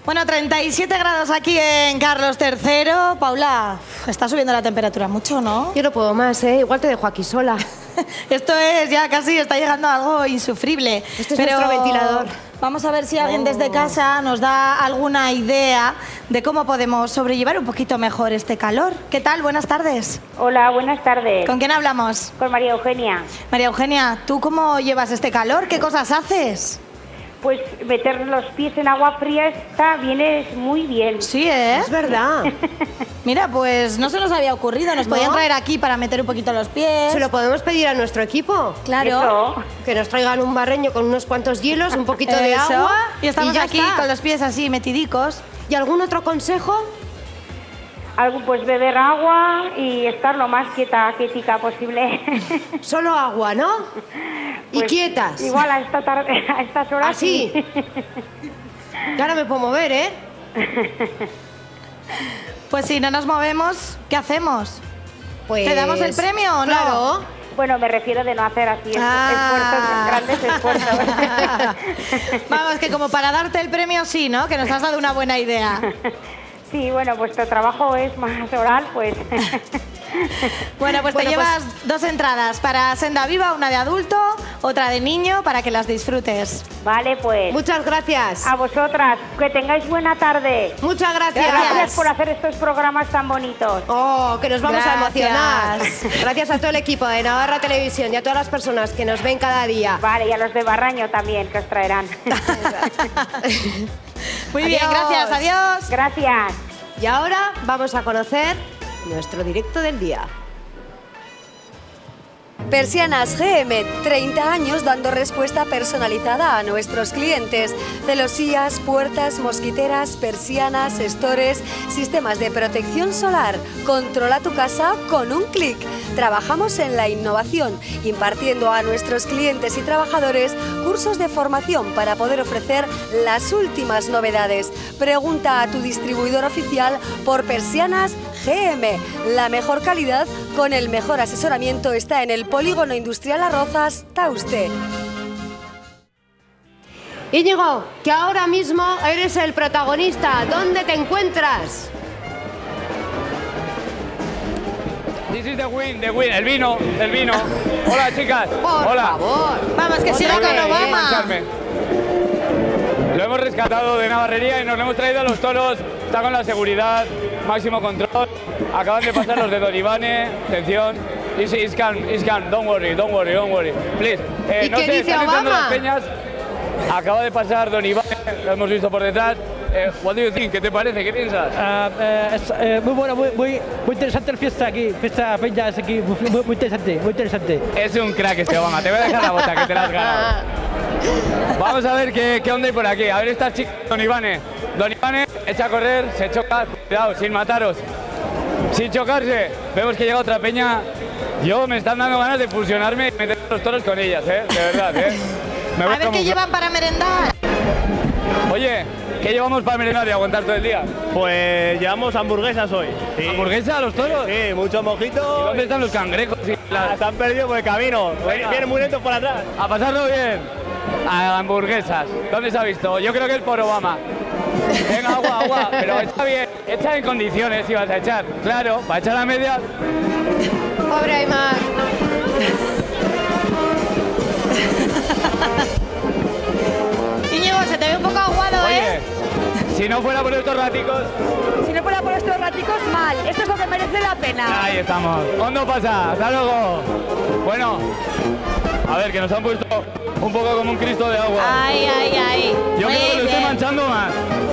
Bueno, 37 grados aquí en Carlos III. Paula, está subiendo la temperatura mucho, ¿no? Yo no puedo más, ¿eh? Igual te dejo aquí sola. Esto es ya casi, está llegando a algo insufrible. Este es nuestro ventilador. Vamos a ver si alguien desde casa nos da alguna idea de cómo podemos sobrellevar un poquito mejor este calor. ¿Qué tal? Buenas tardes. Hola, buenas tardes. ¿Con quién hablamos? Con María Eugenia. María Eugenia, ¿tú cómo llevas este calor? ¿Qué cosas haces? Pues meter los pies en agua fría viene muy bien. Sí, ¿eh? Es verdad. Mira, pues no se nos había ocurrido. Nos podían traer aquí para meter un poquito los pies. ¿Se lo podemos pedir a nuestro equipo? Claro. Eso. Que nos traigan un barreño con unos cuantos hielos, un poquito de Eso. agua. Y estamos ya aquí está. con los pies así metidicos. ¿Y algún otro consejo? Algo, pues beber agua y estar lo más quietica posible. Solo agua, ¿no? Y Pues, quietas. Igual a estas horas. ¿Así? Sí. Ya no me puedo mover, ¿eh? Pues si no nos movemos, ¿qué hacemos? Pues... ¿Te damos el premio o no? Claro. Bueno, me refiero de no hacer así grandes esfuerzos. Vamos, que como para darte el premio sí, ¿no? Que nos has dado una buena idea. Sí, bueno, vuestro trabajo es más oral, pues... Bueno, pues te llevas dos entradas para Senda Viva, una de adulto, otra de niño, para que las disfrutes. Vale, pues... Muchas gracias. A vosotras, que tengáis buena tarde. Muchas gracias. Gracias por hacer estos programas tan bonitos. Oh, que nos vamos a emocionar. Gracias. Gracias a todo el equipo de Navarra Televisión y a todas las personas que nos ven cada día. Vale, y a los de Barraño también, que os traerán. Muy bien, gracias, adiós. Gracias. Y ahora vamos a conocer nuestro directo del día. Persianas GM, 30 años dando respuesta personalizada a nuestros clientes. Celosías, puertas, mosquiteras, persianas, estores, sistemas de protección solar. Controla tu casa con un clic. Trabajamos en la innovación, impartiendo a nuestros clientes y trabajadores cursos de formación para poder ofrecer las últimas novedades. Pregunta a tu distribuidor oficial por Persianas GM. La mejor calidad con el mejor asesoramiento está en el Polígono Industrial Arrozas, Tauste. Íñigo, que ahora mismo eres el protagonista. ¿Dónde te encuentras? This is the win, el vino. Hola, chicas. Por Hola. favor. Vamos, que siga con Obama. Mancharme. Lo hemos rescatado de Navarrería y nos lo hemos traído a los toros. Está con la seguridad, máximo control. Acaban de pasar los de Don Ivane. Atención. It's calm. Don't worry. Please. ¿Y No qué sé, dice están entrando Obama? las peñas. Acaba de pasar Don Ivane. Lo hemos visto por detrás. What do you think? ¿Qué te parece? ¿Qué piensas? Muy buena, muy interesante la fiesta aquí, fiesta peña es aquí, muy interesante. Es un crack este Obama. Te voy a dejar la bota, que te la has ganado. Vamos a ver qué onda hay por aquí. A ver esta chica, Don Ivane. Don Ivane echa a correr, se choca. Cuidado, sin mataros. Sin chocarse. Vemos que llega otra peña. Yo me están dando ganas de fusionarme y meter los toros con ellas, ¿eh? De verdad, ¿eh? Me voy A ver qué llevan para merendar. Oye, ¿qué llevamos para merendar y aguantar todo el día? Pues llevamos hamburguesas hoy. Sí. ¿Hamburguesa a los toros? Sí, mucho mojito. ¿Y dónde están los cangrejos? Se han perdido por el camino. Vienen muy lentos por atrás. A pasarlo bien. A hamburguesas. ¿Dónde se ha visto? Yo creo que es por Obama. Venga, agua. Pero echa bien. Echa en condiciones si vas a echar. Claro, para echar a medias. Pobre Aymar. Íñigo, se te ve un poco aguado, Oye, si no fuera por estos raticos... Si no fuera por estos raticos, mal. Esto es lo que merece la pena. Ahí estamos. ¿Cuándo pasa? Hasta luego. Bueno, a ver, que nos han puesto un poco como un Cristo de agua. Ay. Yo creo que lo estoy manchando más.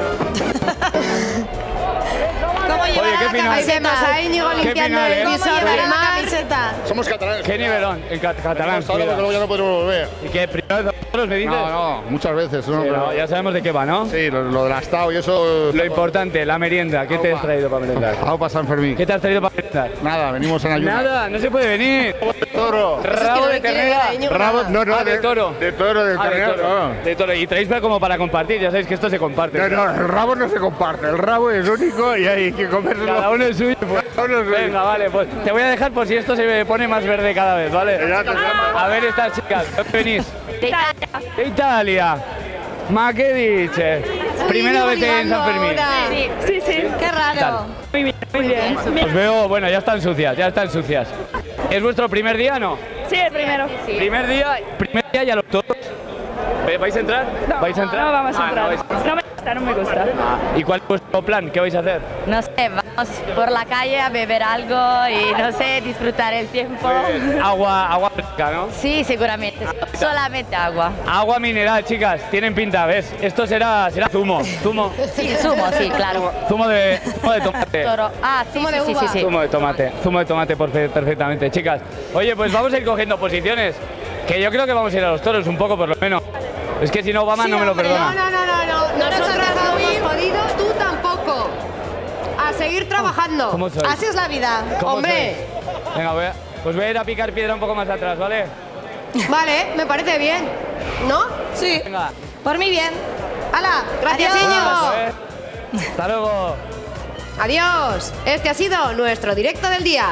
¿Cómo llevará qué la final. Ahí vemos camiseta? a Íñigo Qué limpiando final, el ¿eh? ¿Cómo visor llevará del la mar. camiseta? Somos catalanes. ¿Qué nivelón? El catalán. Luego ya no podemos volver. ¿Y qué? ¿Primera vez nosotros me dices? No, muchas veces. ¿no? Sí, no, ya sabemos de qué va, ¿no? Sí, lo del astado y eso. Lo importante, la merienda. ¿Qué te has traído para merendar? Vamos para San Fermín. ¿Qué te has traído para merendar? Nada, venimos en ayuda. Nada, no se puede venir. Toro. Rabo de ternera. Rabo, no, de toro. De toro, de Ah, de ternera. toro. No. De toro. Y traéis como para compartir, ya sabéis que esto se comparte. No, el rabo no se comparte. El rabo es único y hay que comérselo. Cada uno es suyo. Pues. Cada uno es suyo. Venga, vale, pues te voy a dejar por si esto se me pone más verde cada vez, ¿vale? Ya te llamo. A ver estas chicas, ¿dónde venís? De Italia. De Italia. Ma che dice? Primera vez en San Fermín. Sí. Qué raro. Muy bien. Os veo, bueno, ya están sucias. ¿Es vuestro primer día, no? Sí, el primero. Primer día ya lo todos. ¿Vais a entrar? ¿Vais a entrar? No vamos a entrar. No me gusta. ¿Y cuál es vuestro plan? ¿Qué vais a hacer? No sé, vamos por la calle a beber algo y no sé, disfrutar el tiempo. Agua fresca, ¿no? Sí, seguramente. Solamente agua. Agua mineral, chicas. Tienen pinta, ¿ves? Esto será zumo. ¿Zumo? Sí, zumo, sí, claro. Zumo de tomate. Ah, sí, sí. Zumo de tomate perfectamente. Chicas, oye, pues vamos a ir cogiendo posiciones. Que yo creo que vamos a ir a los toros un poco, por lo menos. Es que si no, Obama no me lo perdona. No. Nosotros no hemos podido, tú tampoco. A seguir trabajando. ¿Cómo sois? Así es la vida. Hombre. Sois? Venga, voy a ir a picar piedra un poco más atrás, ¿vale? Vale, me parece bien. ¿No? Sí. Venga. Por mí bien. ¡Hala! Gracias, Adiós. Íñigo. Hasta luego. Adiós. Este ha sido nuestro directo del día.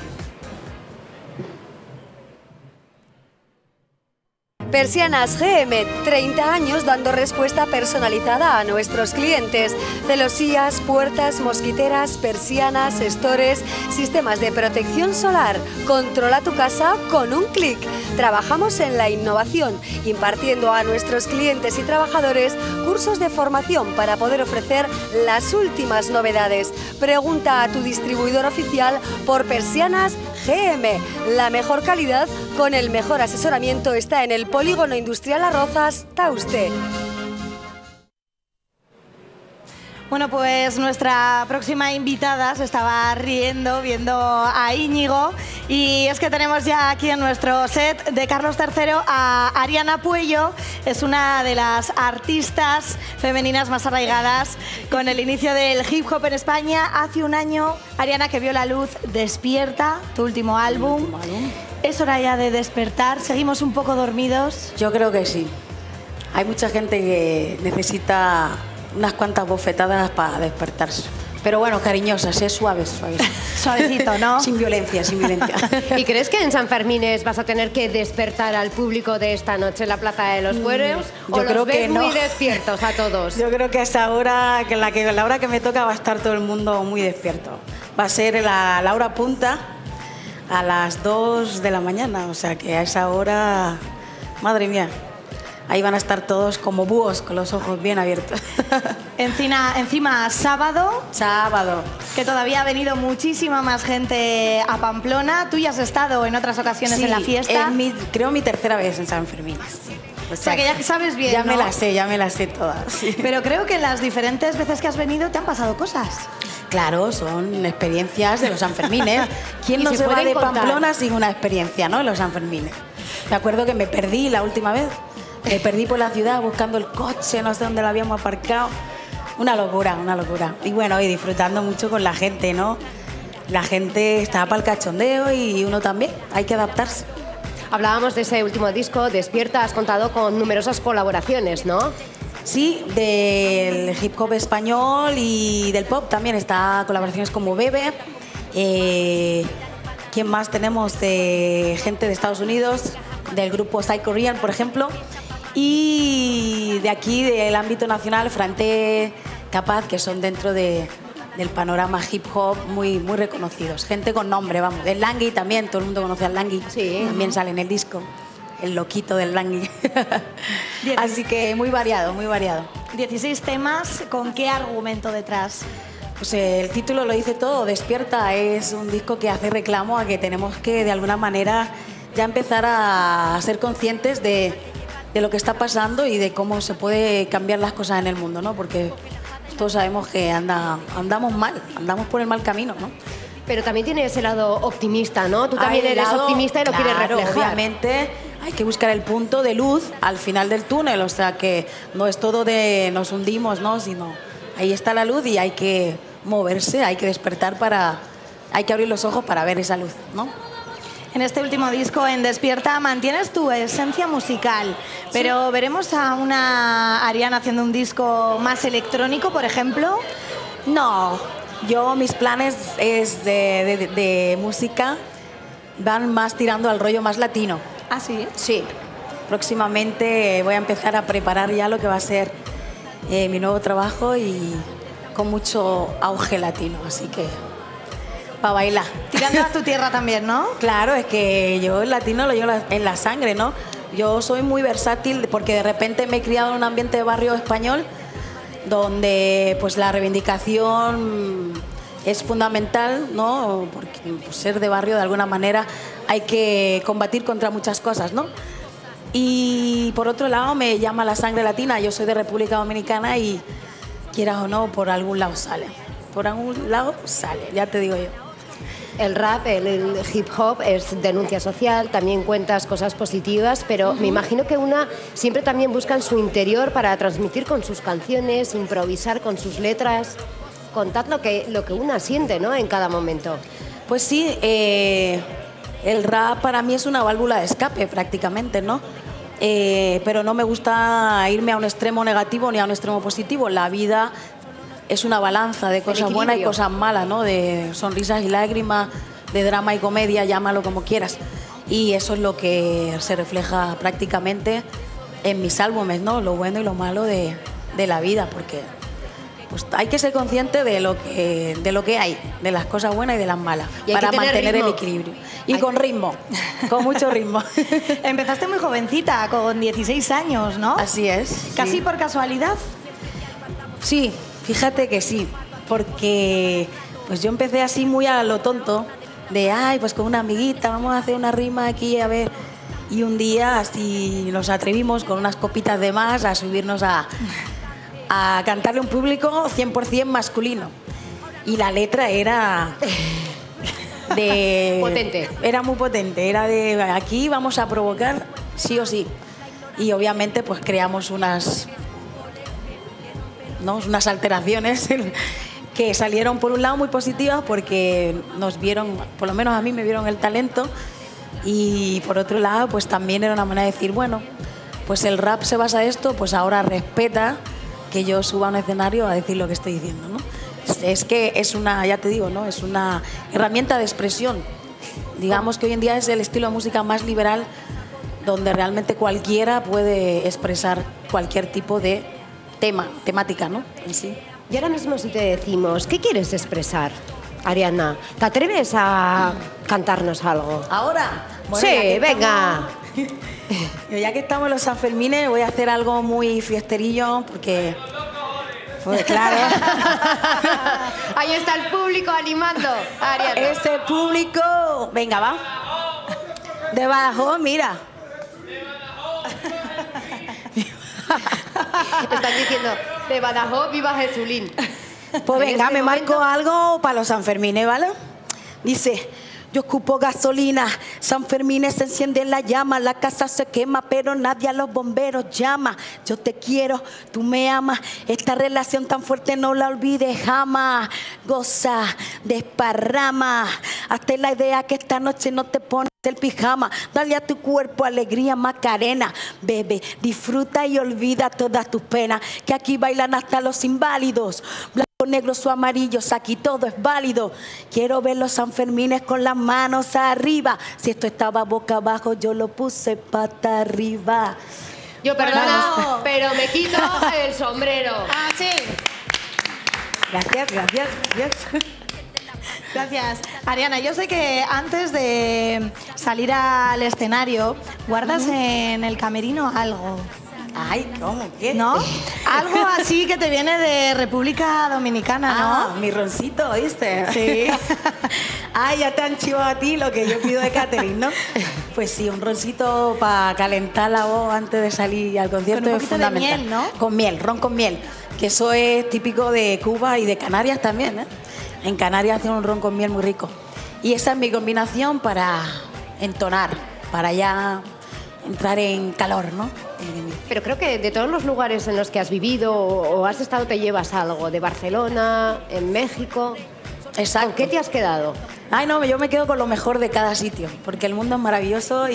Persianas GM, 30 años dando respuesta personalizada a nuestros clientes. Celosías, puertas, mosquiteras, persianas, estores, sistemas de protección solar. Controla tu casa con un clic. Trabajamos en la innovación, impartiendo a nuestros clientes y trabajadores cursos de formación para poder ofrecer las últimas novedades. Pregunta a tu distribuidor oficial por Persianas GM. La mejor calidad con el mejor asesoramiento está en el Polígono Industrial Las Rozas, Tauste. Bueno, pues nuestra próxima invitada se estaba riendo viendo a Íñigo y es que tenemos ya aquí en nuestro set de Carlos III a Ariana Puello. Es una de las artistas femeninas más arraigadas con el inicio del hip hop en España. Hace un año, Ariana, que vio la luz Despierta, tu último álbum. ¿Es hora ya de despertar? ¿Seguimos un poco dormidos? Yo creo que sí. Hay mucha gente que necesita unas cuantas bofetadas para despertarse. Pero bueno, cariñosas, suaves. Suavecito, ¿no? Sin violencia. ¿Y crees que en San Fermines vas a tener que despertar al público de esta noche en la Plaza de los Fueros? ¿O Yo creo los ves que no. muy despiertos a todos? Yo creo que a esa hora, la hora que me toca, va a estar todo el mundo muy despierto. Va a ser la hora punta a las 2 de la mañana, o sea que a esa hora, madre mía, ahí van a estar todos como búhos con los ojos bien abiertos. Encima sábado, que todavía ha venido muchísima más gente a Pamplona. Tú ya has estado en otras ocasiones en la fiesta. Creo mi tercera vez en San Fermín. O sea que ya sabes bien, ya ¿no? me las sé todas. Sí. Pero creo que las diferentes veces que has venido te han pasado cosas. Claro, son experiencias de los Sanfermines. ¿Quién no se va de Pamplona sin una experiencia, ¿no? En los Sanfermines. Me acuerdo que me perdí la última vez. Me perdí por la ciudad buscando el coche, no sé dónde lo habíamos aparcado. Una locura. Y bueno, y disfrutando mucho con la gente, ¿no? La gente está para el cachondeo y uno también. Hay que adaptarse. Hablábamos de ese último disco, Despierta, has contado con numerosas colaboraciones, ¿no? Sí, del hip hop español y del pop también está colaboraciones como Bebe. ¿Quién más tenemos? Gente de Estados Unidos, del grupo Psycho Real, por ejemplo. Y de aquí, del ámbito nacional, Frante, Capaz, que son dentro del panorama hip hop muy reconocidos. Gente con nombre, vamos. El Langui también, todo el mundo conoce al Langui. Sí. También sale en el disco. El loquito del Langui. Así que muy variado. 16 temas, ¿con qué argumento detrás? Pues el título lo dice todo, Despierta. Es un disco que hace reclamo a que tenemos que, de alguna manera, ya empezar a ser conscientes de lo que está pasando y de cómo se puede cambiar las cosas en el mundo, ¿no? Porque todos sabemos que andamos mal, andamos por el mal camino, ¿no? Pero también tiene ese lado optimista, ¿no? Tú también eres optimista y lo quieres reflejar. Obviamente hay que buscar el punto de luz al final del túnel, o sea que no es todo de nos hundimos, ¿no? Sino ahí está la luz y hay que moverse, hay que despertar hay que abrir los ojos para ver esa luz, ¿no? En este último disco, en Despierta, mantienes tu esencia musical, pero ¿veremos a una Ariana haciendo un disco más electrónico, por ejemplo? No, mis planes es de música van más tirando al rollo más latino. ¿Ah, sí? Sí. Próximamente voy a empezar a preparar ya lo que va a ser mi nuevo trabajo y con mucho auge latino, así que para bailar. Tirando a tu tierra también, ¿no? Claro, es que yo el latino lo llevo en la sangre, ¿no? Yo soy muy versátil porque de repente me he criado en un ambiente de barrio español donde pues la reivindicación es fundamental, ¿no? Porque pues, ser de barrio de alguna manera hay que combatir contra muchas cosas, ¿no? Y por otro lado me llama la sangre latina, yo soy de República Dominicana y quieras o no, por algún lado sale. Por algún lado sale, ya te digo yo. El rap, el hip hop es denuncia social, también cuentas cosas positivas, pero me imagino que una siempre también busca en su interior para transmitir con sus canciones, improvisar con sus letras. Contad lo que una siente, ¿no? En cada momento. Pues sí, el rap para mí es una válvula de escape prácticamente, ¿no? Pero no me gusta irme a un extremo negativo ni a un extremo positivo. La vida es una balanza de cosas buenas y cosas malas, ¿no? De sonrisas y lágrimas, de drama y comedia, llámalo como quieras. Y eso es lo que se refleja prácticamente en mis álbumes, ¿no? Lo bueno y lo malo de la vida, porque pues, hay que ser consciente de lo que hay, de las cosas buenas y de las malas, para mantener el equilibrio. Y con ritmo, con mucho ritmo. Empezaste muy jovencita, con 16 años, ¿no? Así es. ¿Casi sí. por casualidad? Sí, fíjate que sí, porque pues yo empecé así muy a lo tonto, de ay, pues con una amiguita, vamos a hacer una rima aquí, a ver. Y un día así nos atrevimos con unas copitas de más a subirnos a cantarle a un público 100% masculino. Y la letra era de... Potente. Era muy potente, era de aquí vamos a provocar sí o sí. Y obviamente pues creamos unas alteraciones que salieron por un lado muy positivas porque nos vieron, por lo menos a mí me vieron el talento, y por otro lado pues también era una manera de decir, bueno, pues el rap se basa en esto, pues ahora respeta que yo suba a un escenario a decir lo que estoy diciendo, ¿no? Es que es una, ya te digo, ¿no? Es una herramienta de expresión. Digamos que hoy en día es el estilo de música más liberal donde realmente cualquiera puede expresar cualquier tipo de temática, ¿no? En sí. Y ahora mismo si te decimos, ¿qué quieres expresar, Ariana? ¿Te atreves a cantarnos algo? ¿Ahora? Bueno, sí, venga. Ya que estamos en los Sanfermines, voy a hacer algo muy fiesterillo, porque... Pues claro. Ahí está el público animando, Ariana. Ese público... Venga, va. De Badajoz, mira. Están diciendo, de Badajoz, viva Jesulín. Pues venga, me marco algo para los Sanfermines, ¿vale? Dice, yo escupo gasolina, Sanfermines se enciende la llama, la casa se quema, pero nadie a los bomberos llama. Yo te quiero, tú me amas, esta relación tan fuerte no la olvides jamás. Goza, desparrama, hazte la idea que esta noche no te pones el pijama. Dale a tu cuerpo alegría, Macarena. Bebe, disfruta y olvida todas tus penas, que aquí bailan hasta los inválidos. Negros o amarillos, aquí todo es válido. Quiero ver los Sanfermines con las manos arriba. Si esto estaba boca abajo, yo lo puse pata arriba. Yo perdona, pero me quito el sombrero. Ah, sí. Gracias, gracias, gracias. Gracias. Ariana, yo sé que antes de salir al escenario, guardas en el camerino algo. Ay, ¿cómo? ¿Qué? ¿No? Algo así que te viene de República Dominicana, ¿no? Ah, mi roncito, ¿oíste? Sí. Ay, ya te han chivado a ti lo que yo pido de catering, ¿no? Pues sí, un roncito para calentar la voz antes de salir al concierto es fundamental. De miel, ¿no? Con miel, ron con miel, que eso es típico de Cuba y de Canarias también, ¿eh? En Canarias hacen un ron con miel muy rico. Y esa es mi combinación para entonar, para ya entrar en calor, ¿no? Pero creo que de todos los lugares en los que has vivido o has estado te llevas algo. De Barcelona, en México. Exacto. ¿Con qué te has quedado? Ay, no, yo me quedo con lo mejor de cada sitio, porque el mundo es maravilloso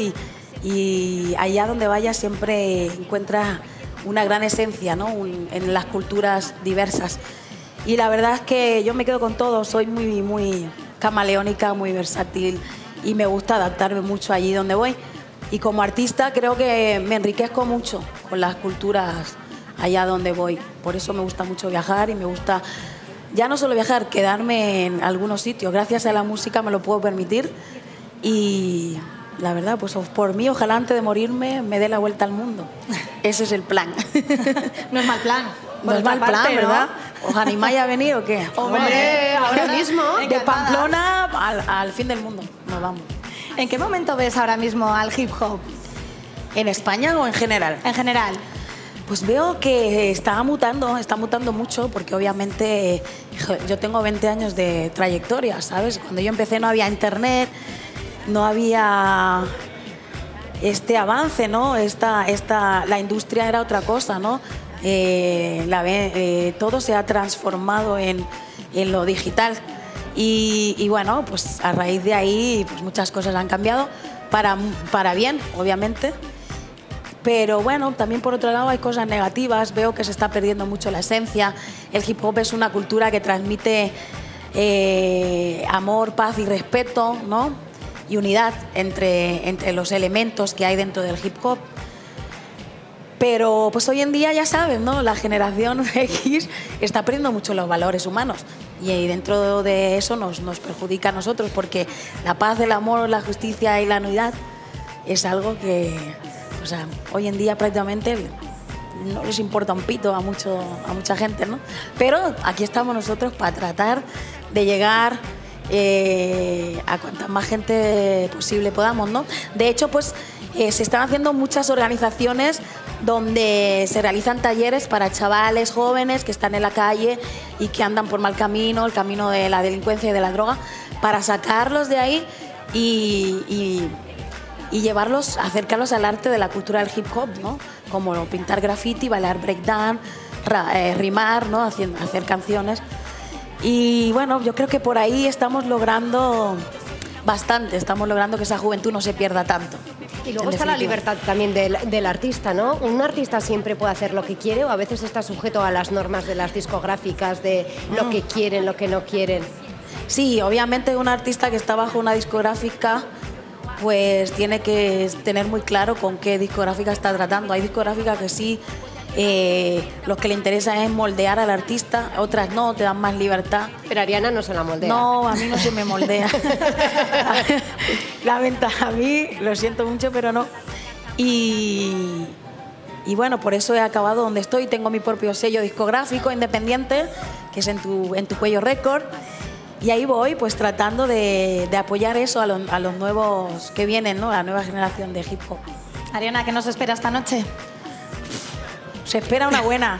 y allá donde vayas siempre encuentras una gran esencia, ¿no? En las culturas diversas. Y la verdad es que yo me quedo con todo, soy muy camaleónica, muy versátil y me gusta adaptarme mucho allí donde voy. Y como artista creo que me enriquezco mucho con las culturas allá donde voy. Por eso me gusta mucho viajar y me gusta, ya no solo viajar, quedarme en algunos sitios. Gracias a la música me lo puedo permitir y la verdad, pues por mí, ojalá antes de morirme me dé la vuelta al mundo. Ese es el plan. No es mal plan. No es mal plan, ¿verdad? ¿Os animáis a venir o qué? Hombre, ahora mismo. De Pamplona al fin del mundo. Nos vamos. ¿En qué momento ves ahora mismo al hip hop? ¿En España o en general? En general. Pues veo que está mutando mucho porque obviamente yo tengo 20 años de trayectoria, ¿sabes? Cuando yo empecé no había internet, no había este avance, ¿no? La industria era otra cosa, ¿no? Todo se ha transformado en lo digital y bueno, pues a raíz de ahí pues muchas cosas han cambiado para bien, obviamente. Pero bueno, también por otro lado hay cosas negativas, veo que se está perdiendo mucho la esencia. El hip hop es una cultura que transmite amor, paz y respeto, ¿no? Y unidad entre los elementos que hay dentro del hip hop. Pero pues hoy en día ya sabes, ¿no? La generación X está perdiendo mucho los valores humanos y dentro de eso nos perjudica a nosotros porque la paz, el amor, la justicia y la unidad es algo que, o sea, hoy en día prácticamente no les importa un pito a mucha gente, ¿no? Pero aquí estamos nosotros para tratar de llegar a cuanta más gente posible podamos, ¿no? De hecho, pues se están haciendo muchas organizaciones donde se realizan talleres para chavales jóvenes que están en la calle y que andan por mal camino, el camino de la delincuencia y de la droga, para sacarlos de ahí y llevarlos, acercarlos al arte de la cultura del hip hop, ¿no? Como pintar graffiti, bailar breakdance, rimar, ¿no? Hacer canciones. Y bueno, yo creo que por ahí estamos logrando bastante, estamos logrando que esa juventud no se pierda tanto. Y luego está la libertad también del artista, ¿no? Un artista siempre puede hacer lo que quiere o a veces está sujeto a las normas de las discográficas, de lo que quieren, lo que no quieren. Sí, obviamente un artista que está bajo una discográfica pues tiene que tener muy claro con qué discográfica está tratando. Hay discográficas que sí, lo que le interesa es moldear al artista, otras no, te dan más libertad. Pero Ariana no se la moldea. No, a mí no se me moldea. La ventaja, a mí, lo siento mucho, pero no. Y bueno, por eso he acabado donde estoy. Tengo mi propio sello discográfico independiente, que es en tu Cuello Record. Y ahí voy, pues tratando de apoyar eso a los nuevos que vienen, ¿no? A la nueva generación de hip hop. Ariana, ¿qué nos espera esta noche? Se espera una buena.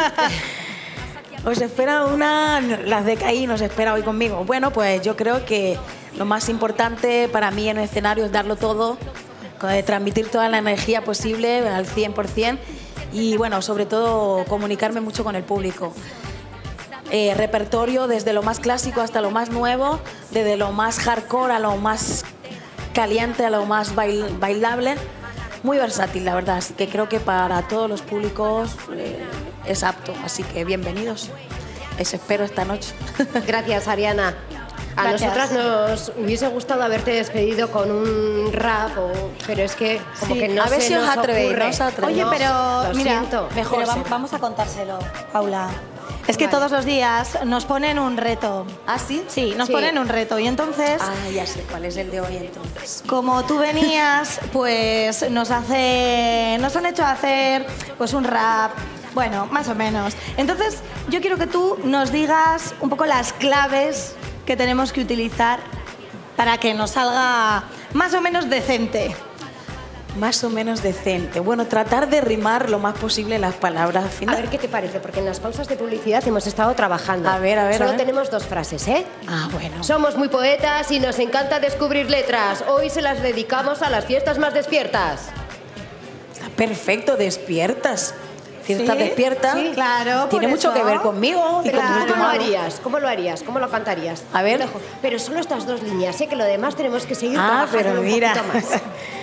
Os espera las de Caí, nos espera hoy conmigo. Bueno, pues yo creo que lo más importante para mí en el escenario es darlo todo, transmitir toda la energía posible al 100% y bueno, sobre todo comunicarme mucho con el público. Repertorio desde lo más clásico hasta lo más nuevo, desde lo más hardcore a lo más caliente, a lo más bailable. Muy versátil, la verdad, así que creo que para todos los públicos es apto, así que bienvenidos. Les espero esta noche. Gracias, Ariana. A nosotras nos hubiese gustado haberte despedido con un rap, pero es que como que no a ver se si os nos atrevéis, ocurre. no os atrevéis. Oye, pero Lo mira, siento. mejor vamos a contárselo, Paula. Es que todos los días nos ponen un reto. ¿Ah, sí? Sí, nos ponen un reto. Y entonces, Ah, ya sé cuál es el de hoy entonces. como tú venías, pues nos han hecho hacer pues un rap, bueno, más o menos. Entonces, yo quiero que tú nos digas un poco las claves que tenemos que utilizar para que nos salga más o menos decente. Más o menos decente. Bueno, tratar de rimar lo más posible las palabras al final. A ver qué te parece, porque en las pausas de publicidad hemos estado trabajando. A ver. Solo tenemos 2 frases, ¿eh? Ah, bueno. Somos muy poetas y nos encanta descubrir letras. Hoy se las dedicamos a las fiestas más despiertas. Está perfecto, despiertas. Fiestas ¿Sí? despiertas. Sí, claro, Tiene por mucho eso. que ver conmigo y Pero con tu ¿cómo lo mano. harías? ¿Cómo lo harías? ¿Cómo lo cantarías? A ver. Pero solo estas 2 líneas, sé que lo demás tenemos que seguir Ah, trabajando pero un mira. poquito más.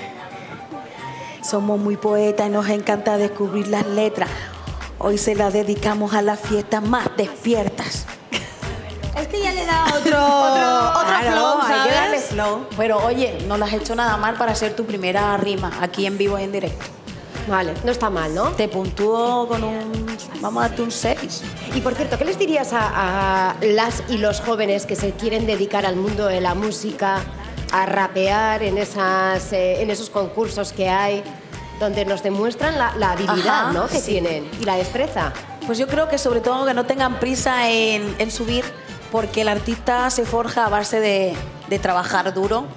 Somos muy poetas y nos encanta descubrir las letras. Hoy se las dedicamos a las fiestas más despiertas. Es que ya le da otro flow, hay que ¿sabes? darle flow. Pero oye, no lo has hecho nada mal para hacer tu primera rima aquí en vivo y en directo. Vale, no está mal, ¿no? Te puntúo con vamos a darte un 6. Y por cierto, ¿qué les dirías a las y los jóvenes que se quieren dedicar al mundo de la música, a rapear en esos concursos que hay, donde nos demuestran la habilidad, ¿no?, que tienen y la destreza? Pues yo creo que sobre todo que no tengan prisa en subir, porque el artista se forja a base de trabajar duro,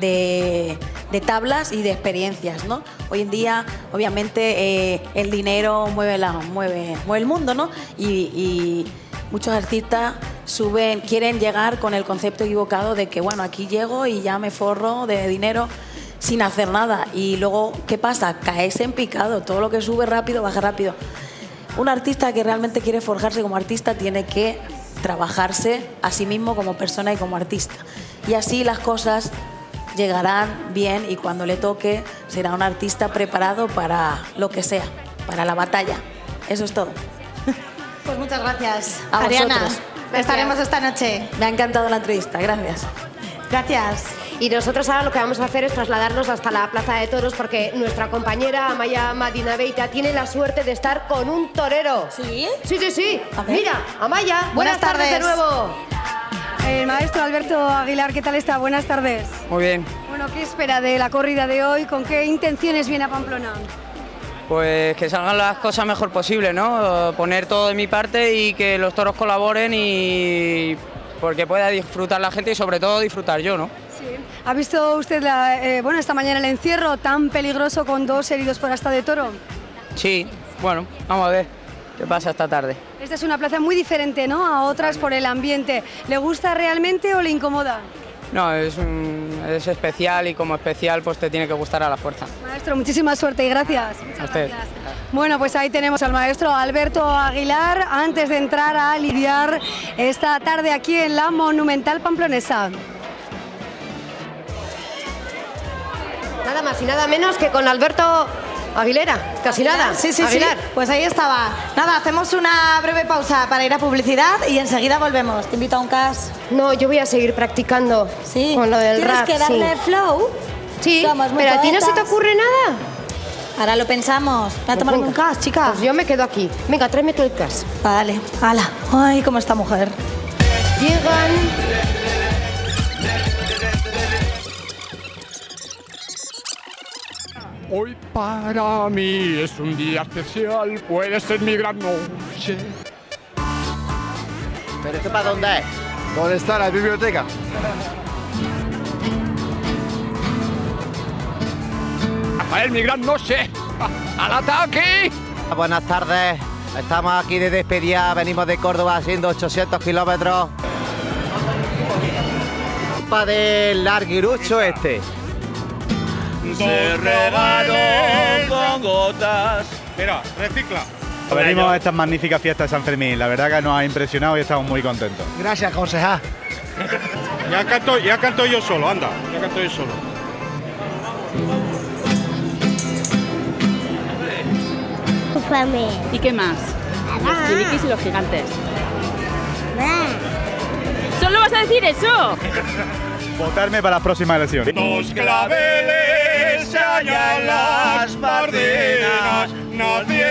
de tablas y de experiencias, ¿no? Hoy en día, obviamente, el dinero mueve el mundo, ¿no? Y muchos artistas quieren llegar con el concepto equivocado de que, bueno, aquí llego y ya me forro de dinero sin hacer nada. Y luego, ¿qué pasa? Caes en picado. Todo lo que sube rápido, baja rápido. Un artista que realmente quiere forjarse como artista tiene que trabajarse a sí mismo como persona y como artista. Y así las cosas llegarán bien y cuando le toque será un artista preparado para lo que sea, para la batalla. Eso es todo. Pues muchas gracias, A Ariana. vosotros. Estaremos esta noche. Me ha encantado la entrevista, gracias. Gracias. Y nosotros ahora lo que vamos a hacer es trasladarnos hasta la Plaza de Toros porque nuestra compañera Amaya Madinabeita tiene la suerte de estar con un torero. ¿Sí? Sí. Mira, Amaya, buenas tardes de nuevo. El maestro Alberto Aguilar, ¿qué tal está? Buenas tardes. Muy bien. Bueno, ¿qué espera de la corrida de hoy? ¿Con qué intenciones viene a Pamplona? Pues que salgan las cosas mejor posible, ¿no? Poner todo de mi parte y que los toros colaboren y porque pueda disfrutar la gente y sobre todo disfrutar yo, ¿no? Sí. ¿Ha visto usted esta mañana el encierro tan peligroso con 2 heridos por asta de toro? Sí, bueno, vamos a ver qué pasa esta tarde. Esta es una plaza muy diferente, ¿no?, a otras por el ambiente. ¿Le gusta realmente o le incomoda? No, es especial y como especial pues te tiene que gustar a la fuerza. Maestro, muchísima suerte y gracias. A usted. Bueno, pues ahí tenemos al maestro Alberto Aguilar antes de entrar a lidiar esta tarde aquí en la Monumental Pamplonesa. Nada más y nada menos que con Alberto Aguilera, casi nada. Sí. Aguilar. Pues ahí estaba. Nada, hacemos una breve pausa para ir a publicidad y enseguida volvemos. Te invito a un cas. No, yo voy a seguir practicando con lo del rap. ¿Tienes que darle flow? Sí, Somos muy pero a ti no se te poetas. ocurre nada. Ahora lo pensamos. Voy a tomarme un cas, chica. Pues yo me quedo aquí. Venga, tráeme tú el cas. Vale, hala. Ay, cómo esta mujer. Llegan... Hoy para mí es un día especial, puede ser mi gran noche. ¿Pero esto para dónde es? ¿Dónde está la biblioteca? Rafael, mi gran noche. ¡Al ataque! Buenas tardes. Estamos aquí de despedida, venimos de Córdoba haciendo 800 kilómetros. Para del larguirucho este. Se regaron con gotas. Mira, recicla. Venimos a estas magníficas fiestas de San Fermín. La verdad que nos ha impresionado y estamos muy contentos. Gracias, concejal. Ya canto yo solo, anda. Ya canto yo solo. ¿Y qué más? Los chiliquis y los gigantes. ¿Solo vas a decir eso? Votarme para las próximas elecciones. Los claveles se hallan las bardenas, nadie